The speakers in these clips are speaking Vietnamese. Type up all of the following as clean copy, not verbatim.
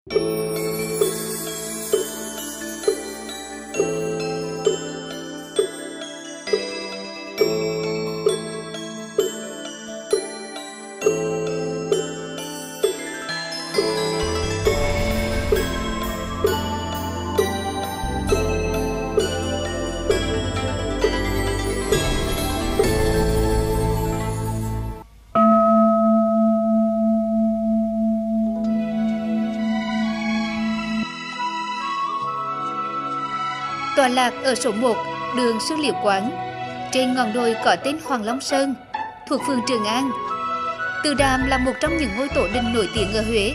Tọa lạc ở số 1, đường Sư Liễu Quán, trên ngọn đồi có tên Hoàng Long Sơn, thuộc phường Trường An. Từ Đàm là một trong những ngôi tổ đình nổi tiếng ở Huế.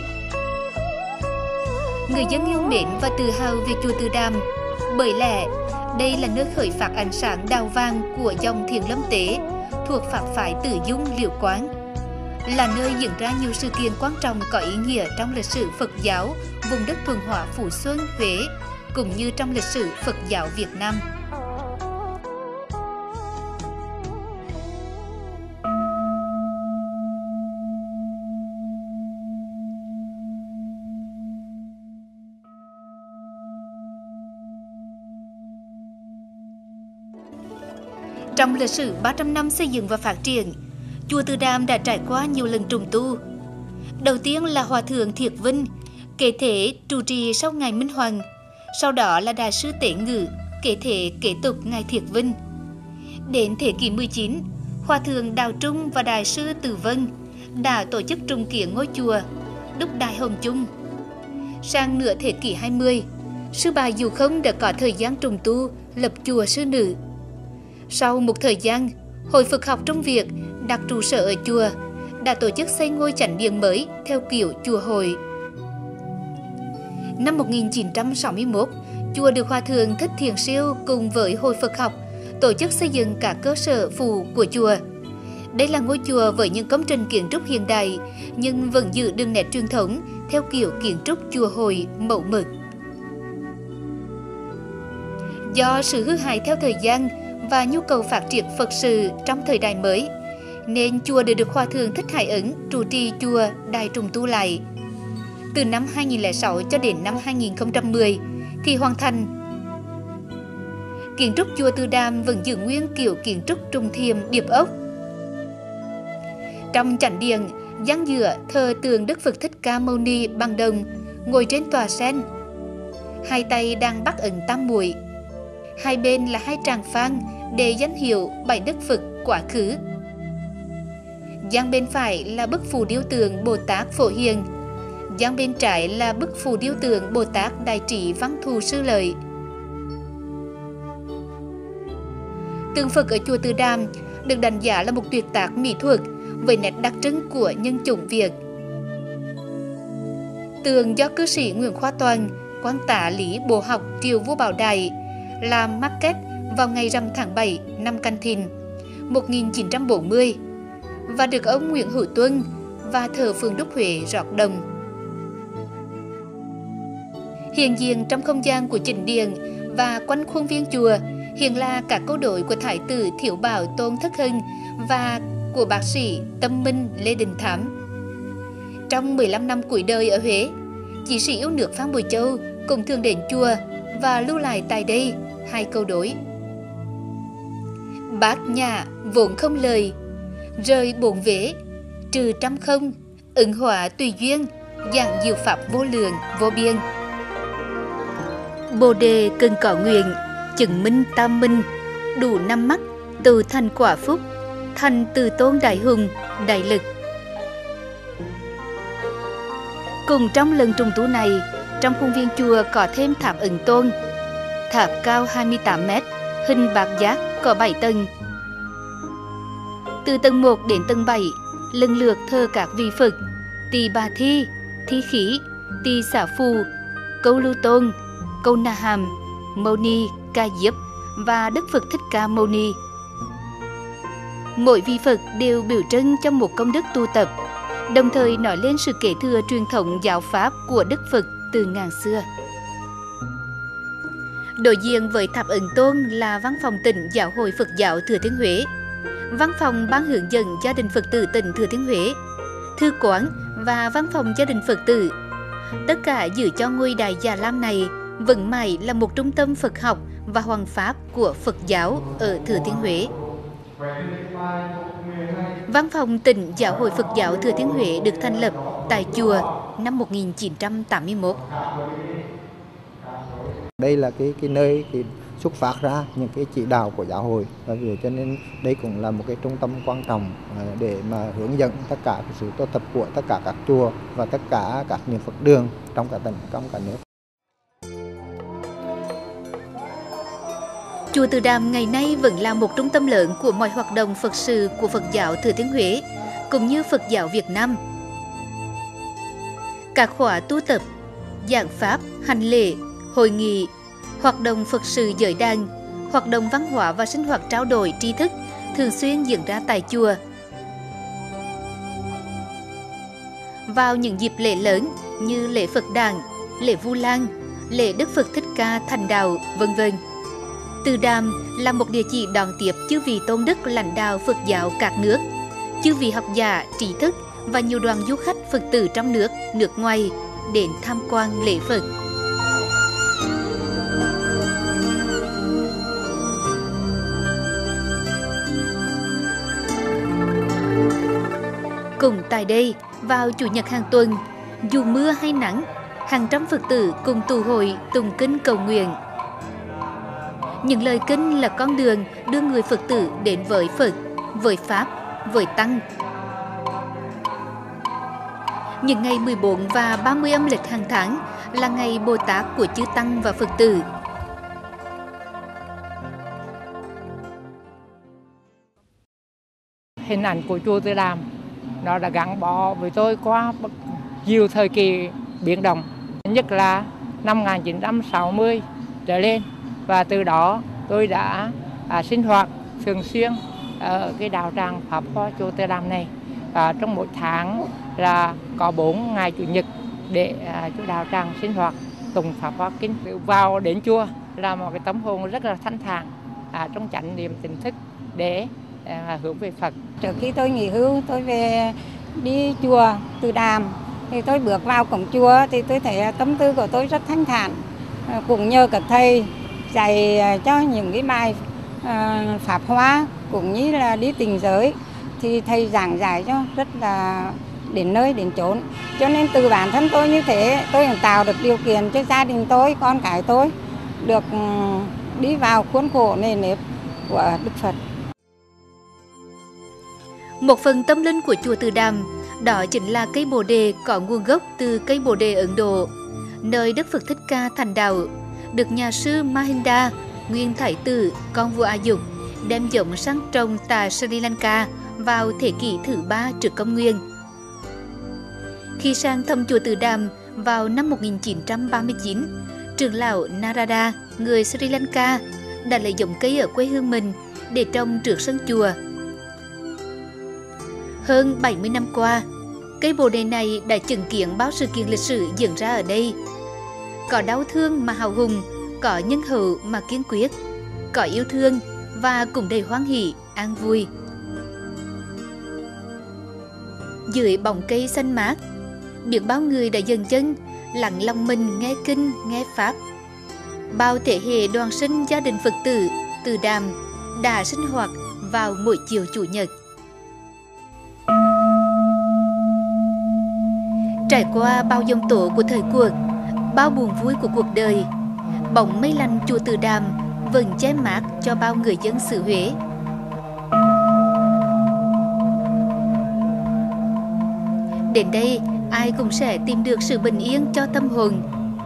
Người dân yêu mến và tự hào về chùa Từ Đàm, bởi lẽ đây là nơi khởi phát ánh sáng đào vàng của dòng Thiền Lâm Tế thuộc pháp phái Tử Dung Liễu Quán, là nơi diễn ra nhiều sự kiện quan trọng có ý nghĩa trong lịch sử Phật giáo vùng đất thuần hóa Phú Xuân, Huế, cũng như trong lịch sử Phật giáo Việt Nam. Trong lịch sử 300 năm xây dựng và phát triển, chùa Từ Đàm đã trải qua nhiều lần trùng tu. Đầu tiên là Hòa thượng Thiệt Vinh, kế thế trụ trì sau ngày Minh Hoàng. Sau đó là Đại sư Tế Ngữ, kế thế kế tục ngài Thiệt Vinh. Đến thế kỷ 19, Hòa thượng Đào Trung và Đại sư Từ Vân đã tổ chức trùng kiến ngôi chùa Đúc Đại Hồng Chung. Sang nửa thế kỷ 20, sư bà Dụ Không đã có thời gian trùng tu, lập chùa Sư Nữ. Sau một thời gian, Hội Phật học Trung Việt đặt trụ sở ở chùa, đã tổ chức xây ngôi chánh điện mới theo kiểu chùa Hội. Năm 1961, chùa được Hòa thượng Thích Thiền Siêu cùng với Hội Phật học tổ chức xây dựng các cơ sở phụ của chùa. Đây là ngôi chùa với những công trình kiến trúc hiện đại nhưng vẫn giữ được nét truyền thống theo kiểu kiến trúc chùa Hội mẫu mực. Do sự hư hại theo thời gian và nhu cầu phát triển Phật sự trong thời đại mới, nên chùa đã được Hòa thượng Thích Hải Ấn trụ trì chùa đại trùng tu lại. Từ năm 2006 cho đến năm 2010 thì hoàn thành. Kiến trúc chùa Từ Đàm vẫn giữ nguyên kiểu kiến trúc trùng thiềm điệp ốc. Trong chánh điện, gian giữa thờ tượng Đức Phật Thích Ca Mâu Ni bằng đồng, ngồi trên tòa sen. Hai tay đang bắt ấn tam muội. Hai bên là hai tràng phan để danh hiệu bảy Đức Phật quá khứ. Gian bên phải là bức phù điêu tượng Bồ Tát Phổ Hiền. Gian bên trái là bức phù điêu tượng Bồ Tát Đại Trí Văn Thù Sư Lợi. Tượng Phật ở chùa Từ Đàm được đánh giá là một tuyệt tác mỹ thuật với nét đặc trưng của nhân chủng Việt. Tượng do cư sĩ Nguyễn Khoa Toàn, quan tả lý bộ học triều vua Bảo Đại làm maquette vào ngày rằm tháng 7 năm Canh Thìn 1940 và được ông Nguyễn Hữu Tuân và thờ Phường Đúc Huế rót đồng. Hiện diện trong không gian của chỉnh điện và quanh khuôn viên chùa hiện là các câu đối của Thái tử Thiệu Bảo Tôn Thất Hưng và của bác sĩ Tâm Minh Lê Đình Thám. Trong 15 năm cuối đời ở Huế, chí sĩ yêu nước Phan Bội Châu cũng thường đến chùa và lưu lại tại đây hai câu đối: Bát nhã vốn không lời, rời bổn vế, trừ trăm không, ứng hóa tùy duyên, giảng diệu pháp vô lượng vô biên. Bồ đề cần có nguyện, chứng minh tam minh, đủ năm mắt, từ thành quả phúc, thành từ tôn đại hùng, đại lực. Cùng trong lần trùng tu này, trong khuôn viên chùa có thêm tháp Ấn Tôn. Tháp cao 28 m, hình bát giác, có 7 tầng. Từ tầng 1 đến tầng 7, lần lượt thờ các vị Phật Tỳ Bà Thi, Thi Khí, Tỳ Xả Phù, Câu Lưu Tôn, Câu Na Hàm, Mâu Ni, Ca Diếp và Đức Phật Thích Ca Mâu Ni. Mỗi vị Phật đều biểu trưng cho một công đức tu tập, đồng thời nói lên sự kế thừa truyền thống giáo pháp của Đức Phật từ ngàn xưa. Đối diện với tháp Ấn Tôn là văn phòng tỉnh Giáo hội Phật giáo Thừa Thiên Huế, văn phòng ban hướng dẫn gia đình Phật tử tỉnh Thừa Thiên Huế, thư quán và văn phòng gia đình Phật tử, tất cả giữ cho ngôi Đại Già Lam này vẫn mãi là một trung tâm Phật học và hoằng pháp của Phật giáo ở Thừa Thiên Huế. Văn phòng Tỉnh Giáo hội Phật giáo Thừa Thiên Huế được thành lập tại chùa năm 1981. Đây là cái nơi xuất phát ra những cái chỉ đạo của giáo hội, và vì cho nên đây cũng là một cái trung tâm quan trọng để mà hướng dẫn tất cả cái sự tu tập của tất cả các chùa và tất cả các niệm Phật đường trong cả tỉnh, trong cả nước. Chùa Từ Đàm ngày nay vẫn là một trung tâm lớn của mọi hoạt động Phật sự của Phật giáo Thừa Thiên Huế, cũng như Phật giáo Việt Nam. Các khóa tu tập, giảng pháp, hành lễ, hội nghị, hoạt động Phật sự giới đàn, hoạt động văn hóa và sinh hoạt trao đổi tri thức thường xuyên diễn ra tại chùa. Vào những dịp lễ lớn như lễ Phật đản, lễ Vu Lan, lễ Đức Phật Thích Ca thành đạo, vân vân, Từ Đàm là một địa chỉ đón tiếp chư vị tôn đức lãnh đạo Phật giáo các nước, chư vị học giả, trí thức và nhiều đoàn du khách Phật tử trong nước, nước ngoài đến tham quan lễ Phật. Cùng tại đây, vào Chủ nhật hàng tuần, dù mưa hay nắng, hàng trăm Phật tử cùng tụ hội tụng kinh cầu nguyện. Những lời kinh là con đường đưa người Phật tử đến với Phật, với Pháp, với Tăng. Những ngày 14 và 30 âm lịch hàng tháng là ngày Bồ Tát của chư Tăng và Phật tử. Hình ảnh của chùa Từ Đàm nó đã gắn bó với tôi qua nhiều thời kỳ biến động, nhất là năm 1960 trở lên, và từ đó tôi đã sinh hoạt thường xuyên ở cái đạo tràng Pháp Hoa chùa Từ Đàm này. Trong mỗi tháng là có 4 ngày Chủ nhật để cho đạo tràng sinh hoạt tụng Pháp Hoa kinh. Vào đến chùa là một cái tâm hồn rất là thanh thản, trong chánh niệm tỉnh thức để hướng về Phật. Trước khi tôi nghỉ hưu, tôi về đi chùa Từ Đàm, thì tôi bước vào cổng chùa thì tôi thấy tâm tư của tôi rất thanh thản, cũng nhờ các thầy dạy cho những cái bài Pháp Hoa cũng như là đi tình giới, thì thầy giảng giải cho rất là đến nơi đến chốn. Cho nên từ bản thân tôi như thế, tôi cũng tạo được điều kiện cho gia đình tôi, con cái tôi được đi vào khuôn khổ nề nếp của Đức Phật. Một phần tâm linh của chùa Từ Đàm đó chính là cây bồ đề có nguồn gốc từ cây bồ đề Ấn Độ, nơi Đức Phật Thích Ca thành đạo, được nhà sư Mahinda, nguyên thái tử con vua A Dục, đem giống sang trồng tại Sri Lanka vào thế kỷ thứ 3 trước công nguyên. Khi sang thăm chùa Từ Đàm vào năm 1939, trưởng lão Narada, người Sri Lanka, đã lấy giống cây ở quê hương mình để trồng trước sân chùa. Hơn 70 năm qua, cây bồ đề này đã chứng kiến bao sự kiện lịch sử diễn ra ở đây. Có đau thương mà hào hùng, có nhân hậu mà kiên quyết, có yêu thương và cũng đầy hoan hỷ, an vui. Dưới bóng cây xanh mát, biết bao người đã dần chân lặng lòng mình nghe kinh, nghe pháp. Bao thế hệ đoàn sinh gia đình Phật tử Từ Đàm đã sinh hoạt vào mỗi chiều Chủ nhật. Trải qua bao giông tố của thời cuộc, bao buồn vui của cuộc đời, bóng mây lành chùa Từ Đàm vẫn che mát cho bao người dân xứ Huế. Đến đây, ai cũng sẽ tìm được sự bình yên cho tâm hồn.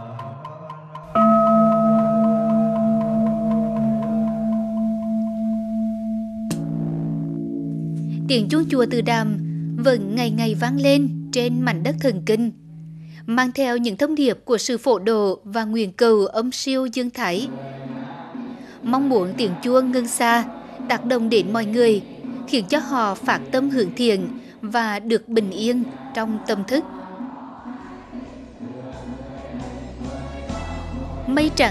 Tiếng chuông chùa Từ Đàm vẫn ngày ngày vang lên trên mảnh đất thần kinh, mang theo những thông điệp của sự phổ độ và nguyện cầu âm siêu dương thái. Mong muốn tiếng chuông ngân xa tác động đến mọi người, khiến cho họ phát tâm hướng thiện và được bình yên trong tâm thức. Mây trắng